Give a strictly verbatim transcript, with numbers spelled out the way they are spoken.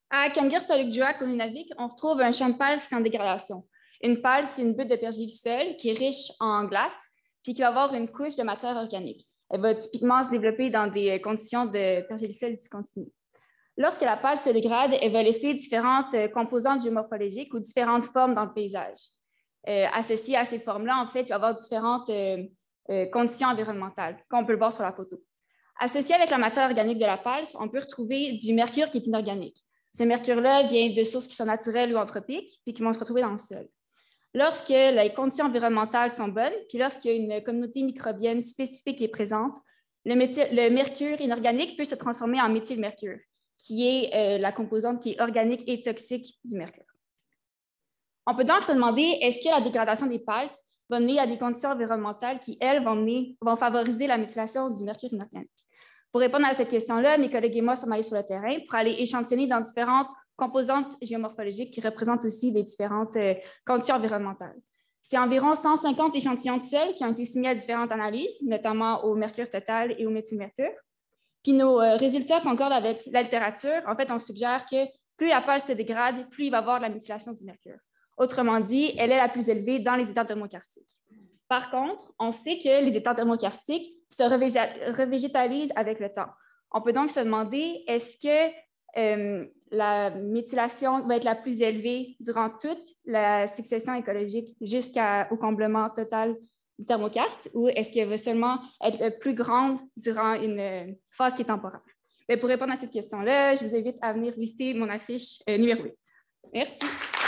À Kangersualujjuaq, au Nunavik, on retrouve un champ de pals qui est en dégradation. Une pals, c'est une butte de pergélisol qui est riche en glace, puis qui va avoir une couche de matière organique. Elle va typiquement se développer dans des conditions de pergélisol discontinu. Lorsque la pals se dégrade, elle va laisser différentes composantes géomorphologiques ou différentes formes dans le paysage. Euh, associées à ces formes-là, en fait, il va y avoir différentes euh, euh, conditions environnementales, comme on peut le voir sur la photo. Associé avec la matière organique de la pals, on peut retrouver du mercure qui est inorganique. Ce mercure-là vient de sources qui sont naturelles ou anthropiques, puis qui vont se retrouver dans le sol. Lorsque les conditions environnementales sont bonnes, puis lorsqu'il y a une communauté microbienne spécifique qui est présente, le, le mercure inorganique peut se transformer en méthylmercure, qui est euh, la composante qui est organique et toxique du mercure. On peut donc se demander, est-ce que la dégradation des pals va mener à des conditions environnementales qui, elles, vont, mener, vont favoriser la méthylation du mercure inorganique? Pour répondre à cette question-là, mes collègues et moi sommes allés sur le terrain pour aller échantillonner dans différentes composantes géomorphologiques qui représentent aussi des différentes euh, conditions environnementales. C'est environ cent cinquante échantillons de sol qui ont été soumis à différentes analyses, notamment au mercure total et au méthylmercure. Puis nos euh, résultats concordent avec la littérature. En fait, on suggère que plus la pals se dégrade, plus il va y avoir de la méthylation du mercure. Autrement dit, elle est la plus élevée dans les états thermokarstiques. Par contre, on sait que les états thermokarstiques se revégétalisent avec le temps. On peut donc se demander, est-ce que euh, la méthylation va être la plus élevée durant toute la succession écologique jusqu'au comblement total du thermokarst, ou est-ce qu'elle va seulement être plus grande durant une phase qui est temporaire? Mais pour répondre à cette question-là, je vous invite à venir visiter mon affiche euh, numéro huit. Merci.